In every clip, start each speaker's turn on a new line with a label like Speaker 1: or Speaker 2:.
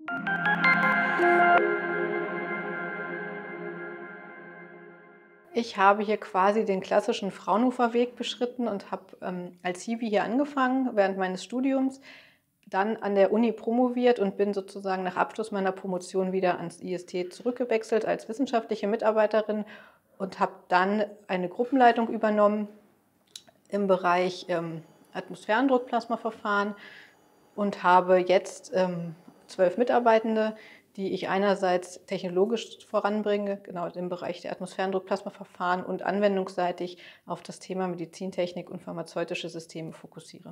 Speaker 1: Ich habe hier quasi den klassischen Fraunhofer-Weg beschritten und habe als Hiwi hier angefangen während meines Studiums, dann an der Uni promoviert und bin sozusagen nach Abschluss meiner Promotion wieder ans IST zurückgewechselt als wissenschaftliche Mitarbeiterin und habe dann eine Gruppenleitung übernommen im Bereich Atmosphärendruckplasmaverfahren und habe jetzt 12 Mitarbeitende, die ich einerseits technologisch voranbringe, genau im Bereich der Atmosphärendruckplasmaverfahren und anwendungsseitig auf das Thema Medizintechnik und pharmazeutische Systeme fokussiere.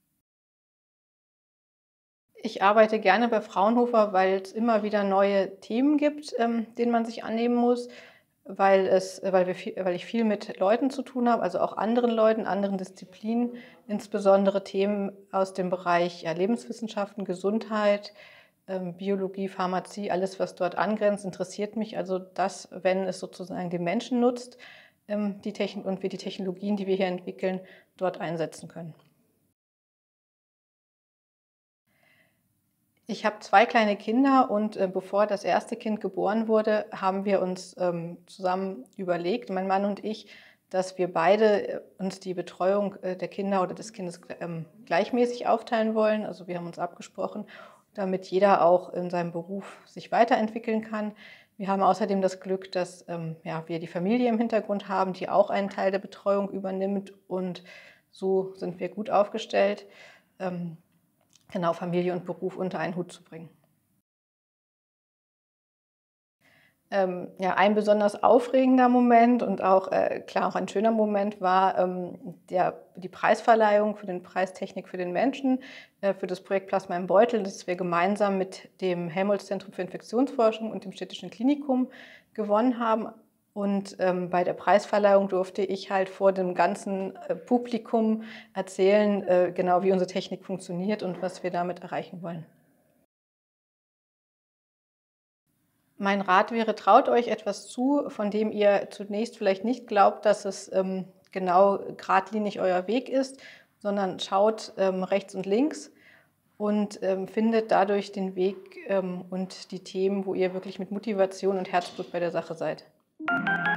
Speaker 1: Ich arbeite gerne bei Fraunhofer, weil es immer wieder neue Themen gibt, denen man sich annehmen muss, weil ich viel mit Leuten zu tun habe, also auch anderen Leuten, anderen Disziplinen, insbesondere Themen aus dem Bereich Lebenswissenschaften, Gesundheit, Biologie, Pharmazie, alles, was dort angrenzt, interessiert mich. Also das, wenn es sozusagen den Menschen nutzt, die Technik und wir die Technologien, die wir hier entwickeln, dort einsetzen können. Ich habe 2 kleine Kinder und bevor das erste Kind geboren wurde, haben wir uns zusammen überlegt, mein Mann und ich, dass wir beide uns die Betreuung der Kinder oder des Kindes gleichmäßig aufteilen wollen. Also wir haben uns abgesprochen, damit jeder auch in seinem Beruf sich weiterentwickeln kann. Wir haben außerdem das Glück, dass wir die Familie im Hintergrund haben, die auch einen Teil der Betreuung übernimmt, und so sind wir gut aufgestellt. Genau, Familie und Beruf unter einen Hut zu bringen. Ja, ein besonders aufregender Moment und auch, klar, auch ein schöner Moment war die Preisverleihung für den Preis Technik für den Menschen für das Projekt Plasma im Beutel, das wir gemeinsam mit dem Helmholtz-Zentrum für Infektionsforschung und dem Städtischen Klinikum gewonnen haben. Und bei der Preisverleihung durfte ich halt vor dem ganzen Publikum erzählen, genau wie unsere Technik funktioniert und was wir damit erreichen wollen. Mein Rat wäre, traut euch etwas zu, von dem ihr zunächst vielleicht nicht glaubt, dass es genau geradlinig euer Weg ist, sondern schaut rechts und links und findet dadurch den Weg und die Themen, wo ihr wirklich mit Motivation und Herzblut bei der Sache seid.